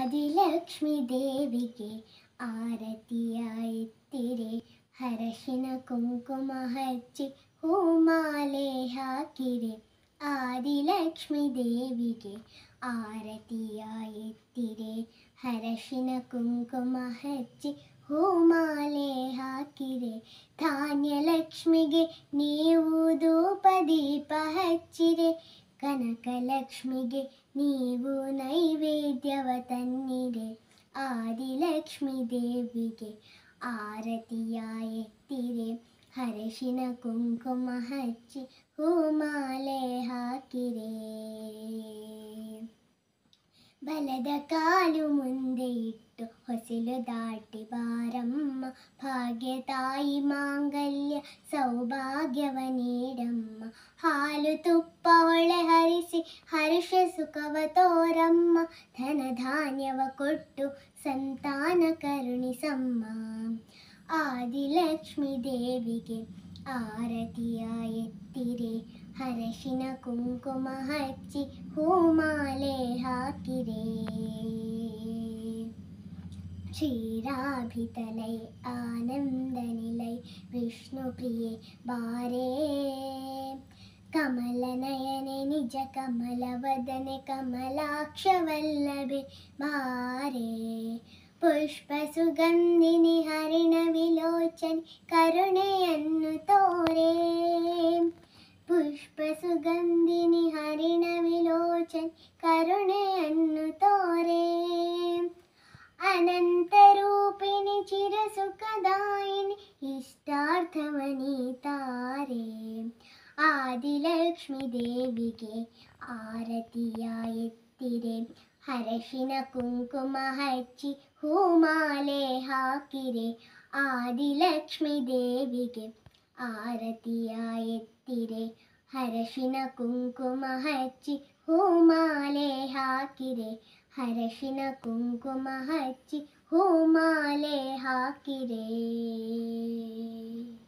ಆದಿಲಕ್ಷ್ಮೀ ದೇವಿಗೆ ಆರತಿಯ ಎತ್ತಿರೆ, ಹರಶಿನ ಕುಂಕುಮ ಹಚ್ಚಿ ಹೂಮಾಲೆ ಹಾಕಿರೆ. ಆದಿಲಕ್ಷ್ಮೀ ದೇವಿಗೆ ಆರತಿಯ ಎತ್ತಿರೆ, ಹರಶಿನ ಕುಂಕುಮ ಹಚ್ಚಿ ಹೂಮಾಲೆ ಹಾಕಿರೆ. ಧಾನ್ಯಲಕ್ಷ್ಮಿಗೆ ನೀವು ಧೂಪ ದೀಪ ಹಚ್ಚಿರೆ, ಕನಕಲಕ್ಷ್ಮಿಗೆ ನೀವು ನೈವೇದ್ಯವ ತನ್ನಿರೆ. ಆದಿಲಕ್ಷ್ಮೀ ದೇವಿಗೆ ಆರತಿಯ ಎತ್ತಿರೆ, ಹರಶಿನ ಕುಂಕುಮ ಹಚ್ಚಿ ಹೂಮಾಲೆ ಹಾಕಿರೆ. ಬಲದ ಕಾಲು ಮುಂದೆ ಇಟ್ಟು ಹೊಸಲು ದಾಟಿ ಬಾರಮ್ಮ, ಭಾಗ್ಯ ತಾಯಿ ಮಾಂಗಲ್ಯ ಸೌಭಾಗ್ಯವ ನೀಡಮ್ಮ. ಹಾಲು ತುಪ್ಪ ಹೊಳೆ ಹರಿಸಿ ಹರ್ಷ ಸುಖವ ತೋರಮ್ಮ, ಧನ ಧಾನ್ಯವ ಕೊಟ್ಟು ಸಂತಾನ ಕರುಣಿಸಮ್ಮ. ಆದಿಲಕ್ಷ್ಮೀ ದೇವಿಗೆ ಆರತಿಯ ಎತ್ತಿರೆ, ಹರಶಿನ ಕುಂಕುಮ ಹಚ್ಚಿ ಹೂಮಾಲೆ ಹಾಕಿರೆ. ಕ್ಷೀರಾಭಿತಲೈ ಆನಂದ ನಿಲೈ ವಿಷ್ಣು ಪ್ರಿಯೆ ಬಾರೇ, ಕಮಲ ನಯನೆ ನಿಜ ಕಮಲ ವದನೆ ಕಮಲಾಕ್ಷ ವಲ್ಲಭೆ ಬಾರೇ. ಪುಷ್ಪ ಸುಗಂಧಿನಿ ಹರಿಣ ವಿಲೋಚನೆ ಕರುಣೆಯನ್ನು ತೋರೆ, ಪುಷ್ಪ ಸುಗಂಧಿನಿ ಹರಿಣ ವಿಲೋಚನೆ ಕರುಣೆಯನ್ನು ತೋರೆ. ಅನಂತ ರೂಪಿಣಿ ಚಿರ ಸುಖದಾಯಿನಿ ಇಷ್ಟಾರ್ಥವನಿ ತಾರೆ. ಆದಿಲಕ್ಷ್ಮೀ ದೇವಿಗೆ ಆರತಿಯ ಎತ್ತಿರೆ, ಹರಶಿನ ಕುಂಕುಮ ಹಚ್ಚಿ ಹೂಮಾಲೆ ಹಾಕಿರೆ. ಆದಿಲಕ್ಷ್ಮೀ ದೇವಿಗೆ ಆರತಿಯ ಎತ್ತಿರೆ, ಹರಶಿನ ಕುಂಕುಮ ಹಚ್ಚಿ ಹೂಮಾಲೆ ಹಾಕಿರೆ. ಹರಶಿನ ಕುಂಕುಮ ಹಚ್ಚಿ ಹೂಮಾಲೆ ಹಾಕಿರೆ.